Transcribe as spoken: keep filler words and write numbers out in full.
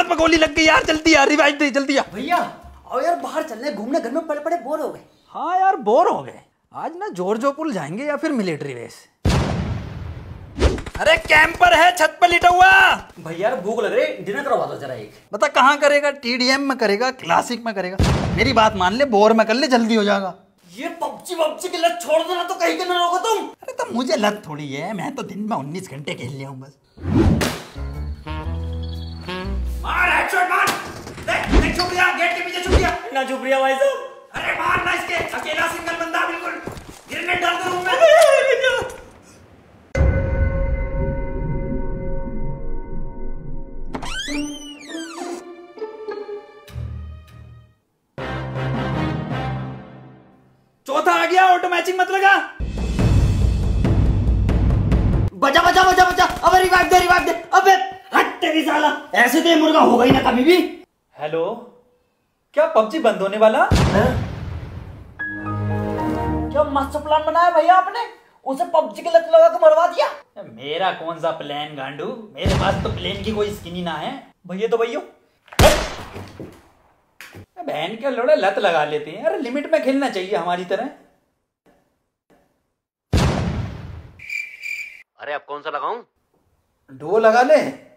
पे गोली लग गई यार, जल्दी यार रिवाइव दे जल्दी यार। भैया और यार बाहर चलने घूमने, घर में पड़े पड़े बोर हो गए। हाँ यार बोर हो गए, आज ना जॉर्जो पुल जाएंगे या फिर मिलिट्री बेस। अरे कैंपर है छत पे लिटा हुआ। भैया भूख लग रही, डिनर करवा दो जरा एक। बता कहाँ करेगा, टीडीएम में करेगा क्लासिक में करेगा? मेरी बात मान ले, बोर में कर ले, जल्दी हो जाएगा। ये पबजी पबजी की लत छोड़ देना तो कहीं के ना रहोगे तुम। अरे तो मुझे लत थोड़ी है, मैं तो दिन में उन्नीस घंटे खेल लिया हूँ बस। मार हेडशॉट मार। देख देख छुप गया, गेट के पीछे छुप गया। ना छुप गया भाई साहब। अरे मार ना इसके, अकेला सिंगल बंदा बिल्कुल। ग्रेनेड डाल दो रूम में। चौथा आ गया, ऑटो मैचिंग मत लगा। बचा बचा बचा बचा, अबे रिवाइव दे रिवाइव दे। अबे हट तेरी साला, ऐसे तो ये मुर्गा होगा ही ना कभी भी। हेलो, क्या पबजी बंद होने वाला? है? क्या मस्त प्लान बनाया भैया आपने, उसे पबजी की लत लगा के मरवा दिया। मेरा कौन सा प्लान गांडू, मेरे पास तो प्लेन की कोई स्किन ही ना है। भैया तो भैया बहन के लोड़े लत लगा लेते हैं। अरे लिमिट में खेलना चाहिए हमारी तरह। अरे अब कौन सा लगाऊं? डो लगा ले।